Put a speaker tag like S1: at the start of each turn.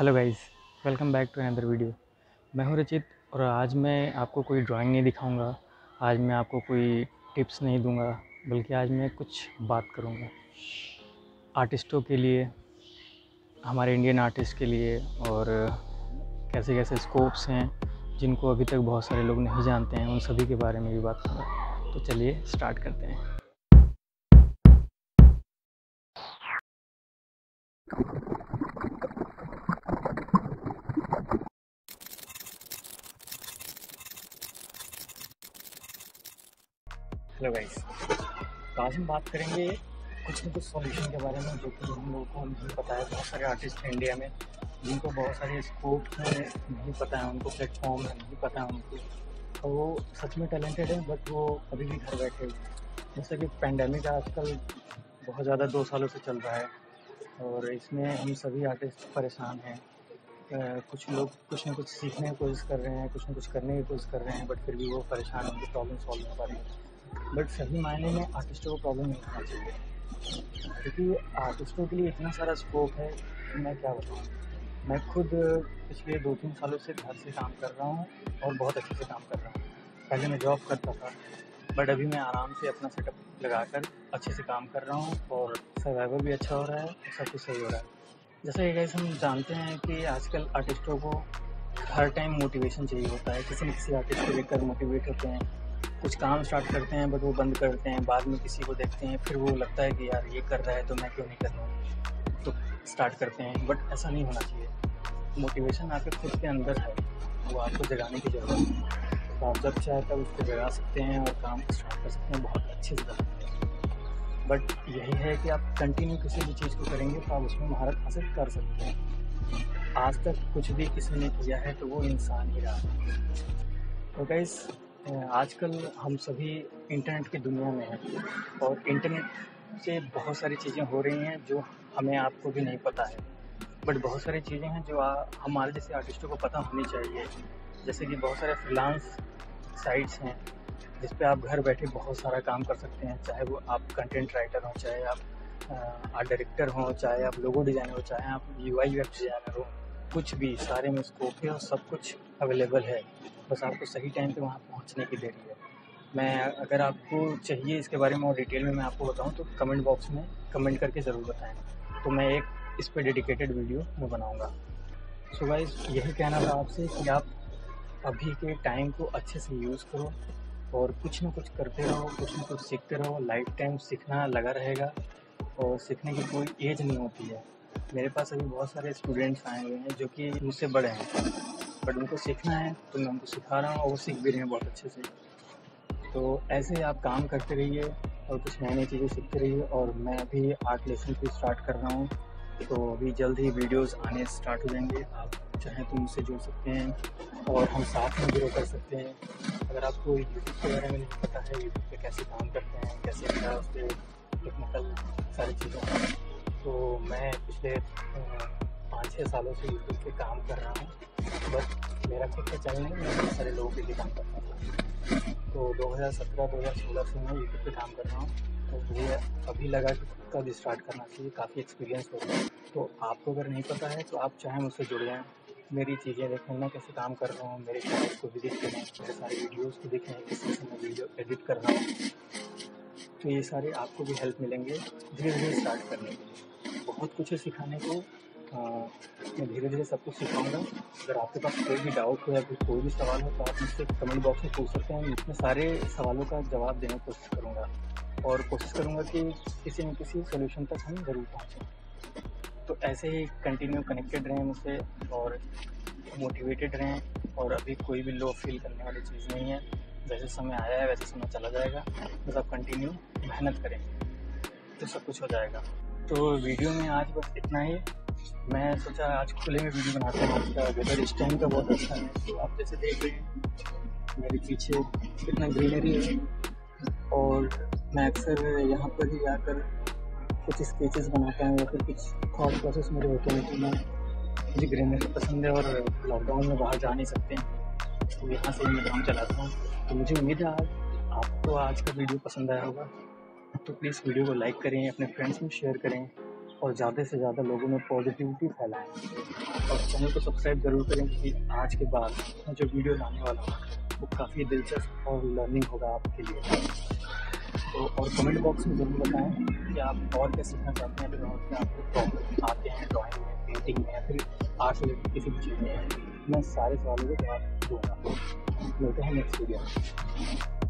S1: Hello guys, welcome back to another video. मैं हूं रचित और आज मैं आपको कोई ड्राइंग नहीं दिखाऊंगा। आज मैं आपको कोई टिप्स नहीं दूंगा, बल्कि आज मैं कुछ बात करूंगा आर्टिस्टों के लिए, हमारे इंडियन आर्टिस्ट के लिए, और कैसे कैसे स्कोप्स हैं जिनको अभी तक बहुत सारे लोग नहीं जानते हैं, उन सभी के बारे में भी बात करूँगा। तो चलिए स्टार्ट करते हैं। हेलो गाइस, तो आज हम बात करेंगे कुछ न कुछ सॉल्यूशन के बारे में जो कि हम लोगों को नहीं पता है। बहुत सारे आर्टिस्ट हैं इंडिया में जिनको बहुत सारे स्कोप्स हैं नहीं पता है, उनको प्लेटफॉर्म है नहीं पता है उनको, और वो सच में टैलेंटेड है बट वो अभी भी घर बैठे हुए हैं। जैसे कि पैंडेमिक आजकल बहुत ज़्यादा 2 सालों से चल रहा है और इसमें हम सभी आर्टिस्ट परेशान हैं। कुछ लोग कुछ न कुछ सीखने की कोशिश कर रहे हैं, कुछ न कुछ करने की कोशिश कर रहे हैं, बट फिर भी वो परेशान हैं, उनकी प्रॉब्लम सॉल्व नहीं हो पा रही है। बट सही मायने में आर्टिस्टों को प्रॉब्लम नहीं होना चाहिए, क्योंकि आर्टिस्टों के लिए इतना सारा स्कोप है कि मैं क्या बताऊँ। मैं खुद पिछले 2-3 सालों से घर से काम कर रहा हूँ और बहुत अच्छे से काम कर रहा हूँ। पहले मैं जॉब करता था, बट अभी मैं आराम से अपना सेटअप लगाकर अच्छे से काम कर रहा हूँ और सर्वाइवल भी अच्छा हो रहा है और सब कुछ सही हो रहा है। जैसे कि गाइस हम जानते हैं कि आजकल आर्टिस्टों को हर टाइम मोटिवेशन चाहिए होता है। किसी न किसी आर्टिस्ट को देखकर मोटिवेट होते हैं, कुछ काम स्टार्ट करते हैं बट वो बंद करते हैं, बाद में किसी को देखते हैं फिर वो लगता है कि यार ये कर रहा है तो मैं क्यों नहीं कर रहा हूँ, तो स्टार्ट करते हैं। बट ऐसा नहीं होना चाहिए। मोटिवेशन आपके खुद के अंदर है, वो आपको जगाने की ज़रूरत है। तो आप जब चाहे तब उसको जगा सकते हैं और काम स्टार्ट कर सकते हैं, बहुत अच्छे से कर सकते हैं। बट यही है कि आप कंटिन्यू किसी भी चीज़ को करेंगे तो आप उसमें महारत हासिल कर सकते हैं। आज तक कुछ भी किसी ने किया है तो वो इंसान ही रहा है। तो गाइस, आजकल हम सभी इंटरनेट की दुनिया में हैं और इंटरनेट से बहुत सारी चीज़ें हो रही हैं जो हमें आपको भी नहीं पता है। बट बहुत सारी चीज़ें हैं जो हमारे जैसे आर्टिस्टों को पता होनी चाहिए। जैसे कि बहुत सारे फ्रीलांस साइट्स हैं जिस पे आप घर बैठे बहुत सारा काम कर सकते हैं, चाहे वो आप कंटेंट राइटर हों, चाहे आप आर्ट डायरेक्टर हों, चाहे आप लोगो डिज़ाइनर हो, चाहे आप UI UX डिज़ाइनर हो, कुछ भी, सारे में स्कोप है और सब कुछ अवेलेबल है। बस आपको सही टाइम पे वहाँ पहुँचने की देरी है। मैं अगर आपको चाहिए इसके बारे में और डिटेल में मैं आपको बताऊँ तो कमेंट बॉक्स में कमेंट करके ज़रूर बताएं, तो मैं एक इस पे डेडिकेटेड वीडियो मैं बनाऊँगा। सो गाइस, यही कहना था आपसे कि आप अभी के टाइम को अच्छे से यूज़ करो और कुछ न कुछ करते रहो, कुछ न कुछ सीखते रहो। लाइफ टाइम सीखना लगा रहेगा और सीखने की कोई एज नहीं होती है। मेरे पास अभी बहुत सारे स्टूडेंट्स आए हुए हैं जो कि मुझसे बड़े हैं, बट उनको सीखना है तो मैं उनको सिखा रहा हूँ और वो सीख भी रहे हैं बहुत अच्छे से। तो ऐसे ही आप काम करते रहिए और कुछ नई नई चीज़ें सीखते रहिए। और मैं अभी आर्ट लेसन भी स्टार्ट कर रहा हूँ, तो अभी जल्द ही वीडियोस आने स्टार्ट हो जाएंगे। आप चाहें तो मुझसे जुड़ सकते हैं और हम साथ में ग्रो कर सकते हैं। अगर आपको यूट्यूब के बारे में नहीं पता है, यूट्यूब पे कैसे काम करते हैं, कैसे क्या उस पर टेक्निकल सारी चीज़ें हैं, तो मैं पिछले 5-6 सालों से यूट्यूब पे काम कर रहा हूँ। बट मेरा खुद का चैनल नहीं, मैं बहुत सारे लोगों के लिए काम करता हूँ। तो 2017-2016 से मैं यूट्यूब पे काम कर रहा हूँ, तो मुझे अभी लगा कि खुद का भी स्टार्ट करना चाहिए, काफ़ी एक्सपीरियंस हो गया। तो आपको अगर नहीं पता है तो आप चाहें मुझसे जुड़ जाएँ, मेरी चीज़ें देखें, मैं कैसे काम कर रहा हूँ, मेरे चैनल को विजिट करें, मेरे सारे वीडियोज़ को देखें, किस तरह से मैं वीडियो एडिट कर रहा हूँ। तो ये सारे आपको भी हेल्प मिलेंगे धीरे धीरे स्टार्ट करने के लिए। बहुत कुछ है सिखाने को, मैं धीरे धीरे सब कुछ सिखाऊंगा। अगर आपके पास कोई भी डाउट हो या फिर कोई भी सवाल हो तो आप मुझसे कमेंट बॉक्स में पूछ सकते हैं। मैं सारे सवालों का जवाब देने की कोशिश करूँगा और कोशिश करूँगा कि किसी न किसी सोल्यूशन तक हम ज़रूर पहुँचें। तो ऐसे ही कंटिन्यू कनेक्टेड रहें मुझसे और मोटिवेटेड रहें। और अभी कोई भी लो फील करने वाली चीज़ नहीं है। जैसे समय आया है वैसे समय चला जाएगा, बस आप कंटिन्यू मेहनत करेंगे तो सब कुछ हो जाएगा। तो वीडियो में आज बस इतना ही। मैं सोचा आज खुले में वीडियो बनाते हैं। आज का वेदर इस टाइम का बहुत अच्छा है, तो आप जैसे देख रहे हैं मेरे पीछे कितना ग्रीनरी है। और मैं अक्सर यहाँ पर ही आकर कुछ स्केचेस बनाता हूँ या फिर कुछ थॉट प्रोसेस मेरे होते हैं। तो मुझे ग्रीनरी पसंद है और लॉकडाउन में बाहर जा नहीं सकते हैं, तो यहाँ से मैं काम चलाता हूँ। तो मुझे उम्मीद है आपको आज का वीडियो पसंद आया होगा। तो प्लीज़ वीडियो को लाइक करें, अपने फ्रेंड्स में शेयर करें और ज़्यादा से ज़्यादा लोगों में पॉजिटिविटी फैलाएं और चैनल को सब्सक्राइब ज़रूर करें, क्योंकि आज के बाद मैं जो वीडियो लाने वाला हूँ वो काफ़ी दिलचस्प और लर्निंग होगा आपके लिए। तो और कमेंट बॉक्स में ज़रूर बताएं कि आप और क्या सीखना चाहते हैं, अगर और क्या आपको प्रॉब्लम आते हैं ड्राइंग में, पेंटिंग में या फिर आर्ट से रिलेटेड किसी भी चीज़ में। मैं सारे सवालों के जवाब दूँगा। मिलते हैं नेक्स्ट वीडियो में।